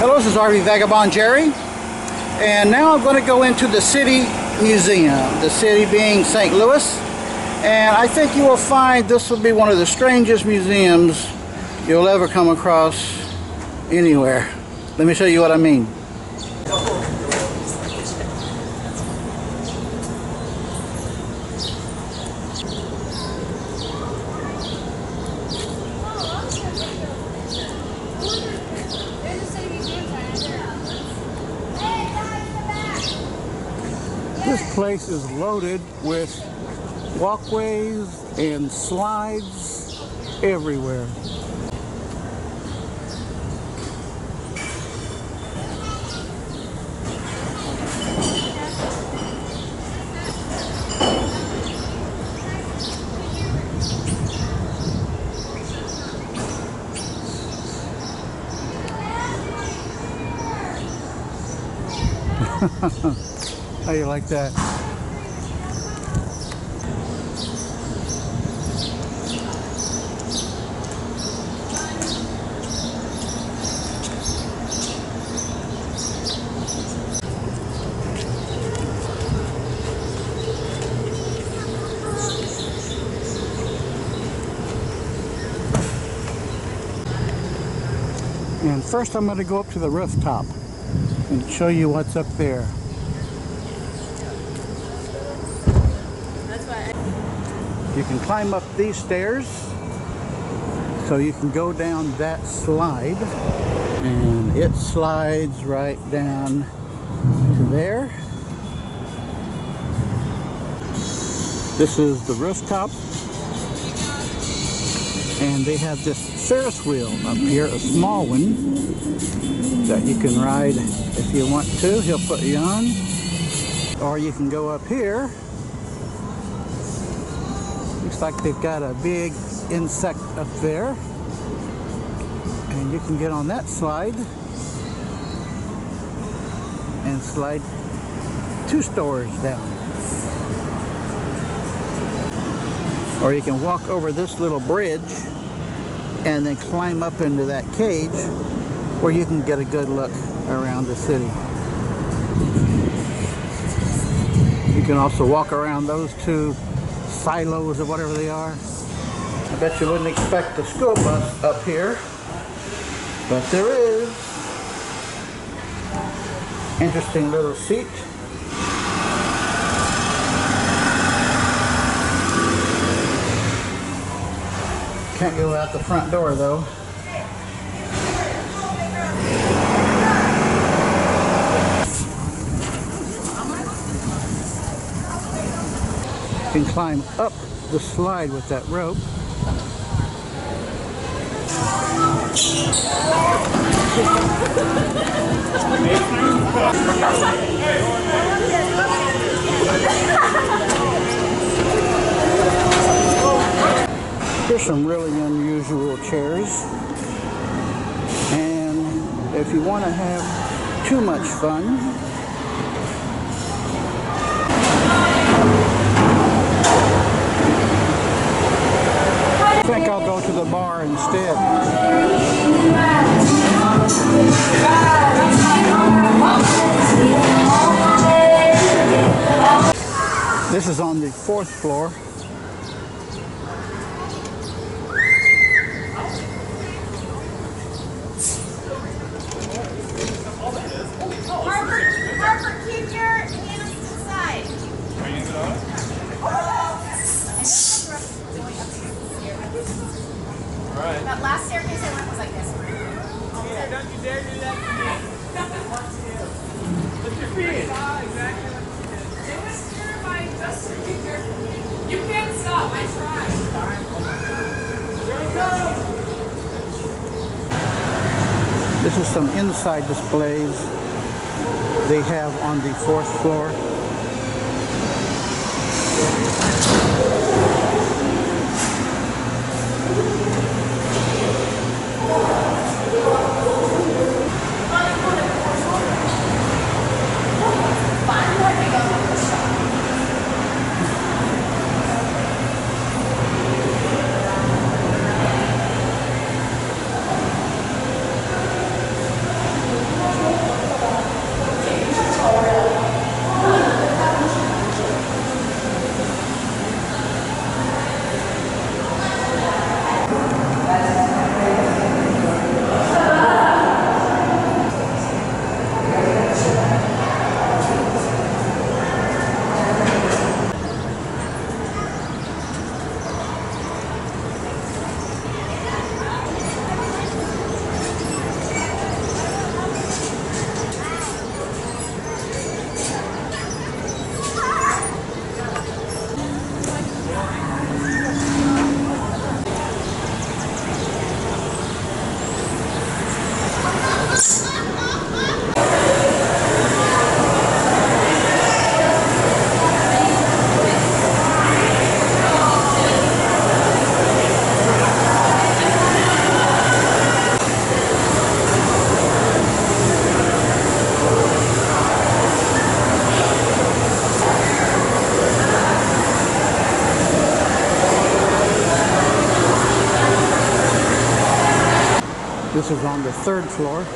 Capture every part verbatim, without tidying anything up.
Hello, this is R V Vagabond Jerry, and now I'm going to go into the City Museum, the city being Saint Louis, and I think you will find this will be one of the strangest museums you'll ever come across anywhere. Let me show you what I mean. This place is loaded with walkways and slides everywhere. How you like that? And first I'm going to go up to the rooftop and show you what's up there. You can climb up these stairs, so you can go down that slide, and it slides right down to there. This is the rooftop, and they have this Ferris wheel up here, a small one that you can ride if you want to. He'll put you on, or you can go up here. Looks like they've got a big insect up there, and you can get on that slide and slide two stories down. Or you can walk over this little bridge and then climb up into that cage where you can get a good look around the city. You can also walk around those two silos or whatever they are. I bet you wouldn't expect a school bus up here, but there is. Interesting little seat. Can't go out the front door though. You can climb up the slide with that rope. Here's some really unusual chairs, and if you want to have too much fun, I think I'll go to the bar instead. This is on the fourth floor. Harper, Harper, keep your hands to the side. Are you going? Alright. That last staircase I went was like this. Yeah, don't you dare do that to me. Lift your feet. Exactly what you did. It was terrifying just to be careful. You can't stop. I tried. Here we go. This is some inside displays they have on the fourth floor. This is on the third floor.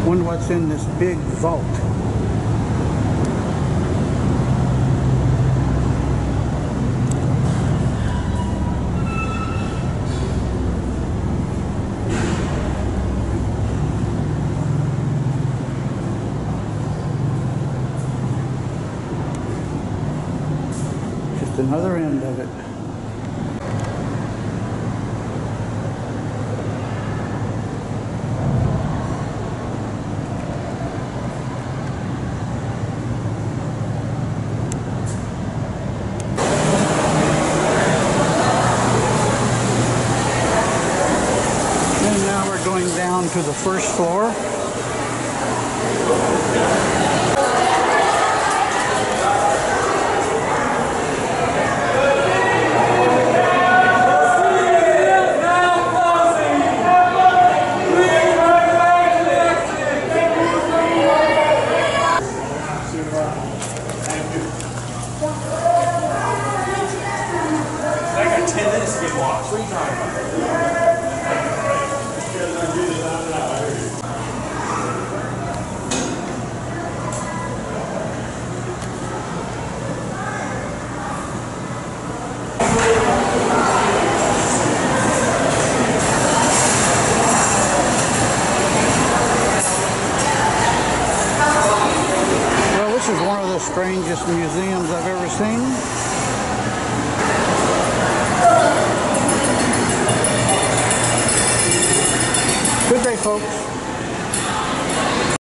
Wonder what's in this big vault. Just another end of it. Going down to the first floor. I got ten minutes to get lost. What are you talking about? Well, this is one of the strangest museums I've ever seen. Good day, folks.